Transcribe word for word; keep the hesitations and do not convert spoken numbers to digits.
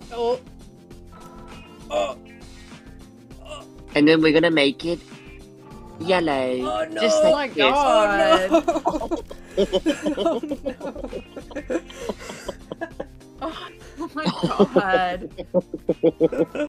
Oh. Oh. Oh. And then we're gonna make it yellow. Oh no! Just Oh like my this. god! Oh no! Oh, oh my god!